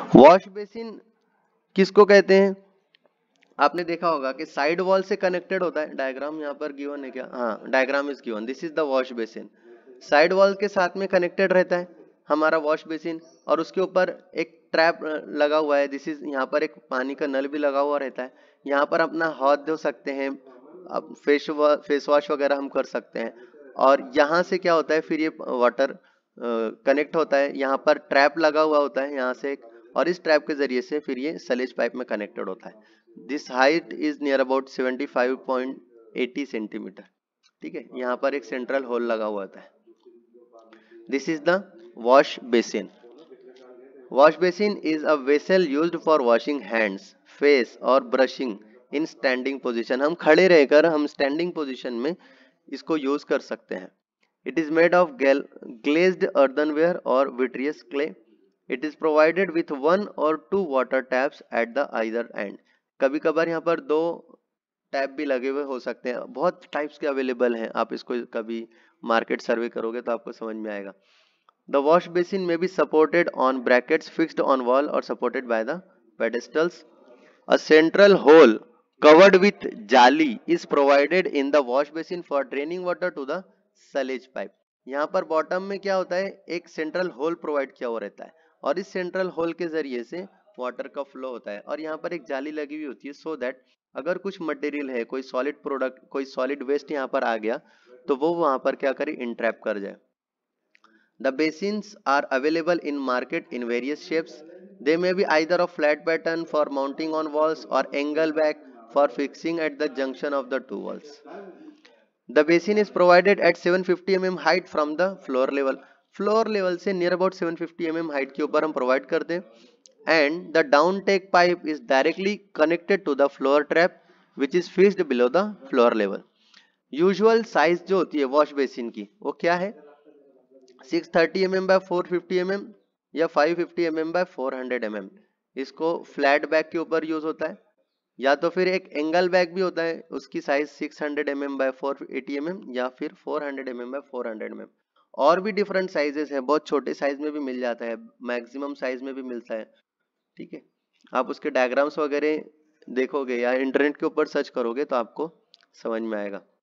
Wash basin किसको कहते हैं? आपने देखा होगा कि साइड वॉल से कनेक्टेड होता है। डायग्राम यहाँ पर गिवन है क्या? हाँ, diagram is given. This is the wash basin. Side wall के साथ में कनेक्टेड रहता है हमारा वॉश बेसिन, और उसके ऊपर एक ट्रैप लगा हुआ है। दिस इज, यहाँ पर एक पानी का नल भी लगा हुआ रहता है। यहाँ पर अपना हाथ धो सकते हैं, अब फेस वॉश वगैरह हम कर सकते हैं। और यहाँ से क्या होता है, फिर ये वाटर कनेक्ट होता है, यहाँ पर ट्रैप लगा हुआ होता है यहाँ से एक, और इस ट्रैप के जरिए से फिर ये सलेज पाइप में कनेक्टेड होता है। This height is near about 75.80 centimetre. ठीक है, यहाँ पर एक सेंट्रल होल लगा हुआ होता है। This is the wash basin. Wash basin is a vessel used for washing hands, face और ब्रशिंग इन स्टैंडिंग पोजीशन। हम खड़े रहकर हम स्टैंडिंग पोजीशन में इसको यूज कर सकते हैं। It is made of glazed earthenware or vitreous clay. It is provided with one or two water taps at the either end. कभी कभार यहाँ पर दो टैप भी लगे हुए हो सकते हैं। बहुत टाइप्स के अवेलेबल हैं, आप इसको कभी मार्केट सर्वे करोगे तो आपको समझ में आएगा। The wash basin may be supported on brackets fixed on wall or supported by the pedestals. A central hole covered with jali is provided in the wash basin for draining water to the sullage pipe. यहाँ पर bottom में क्या होता है, एक central whole provide किया हुआ रहता है, और इस सेंट्रल होल के जरिए से वाटर का फ्लो होता है। और यहाँ पर एक जाली लगी हुई होती है, सो दैट अगर कुछ मटेरियल है, कोई सॉलिड प्रोडक्ट, कोई सॉलिड वेस्ट यहाँ पर आ गया तो वो वहां पर क्या करे, इंट्रैप कर जाए। The basins are available in market in various shapes. They may be either of flat pattern for mounting on walls or angle back for fixing at the junction of the two walls. The basin is provided at 750 mm height from the floor level. Floor level से near about 750 mm height के ऊपर हम provide करते हैं. And the down take pipe is directly connected to the floor trap which is fixed below the floor level. Usual size जो होती है wash basin की वो क्या है, 630 mm by 450 mm या 550 mm by 400 mm. इसको फ्लैट बैक के ऊपर यूज होता है, या तो फिर एक एंगल बैग भी होता है, उसकी साइज 600 mm बाय 480 mm या फिर 400 mm बाय 400 mm। और भी डिफरेंट साइजेस है, बहुत छोटे साइज में भी मिल जाता है, मैक्सिमम साइज में भी मिलता है। ठीक है, आप उसके डायग्राम्स वगैरह देखोगे या इंटरनेट के ऊपर सर्च करोगे तो आपको समझ में आएगा।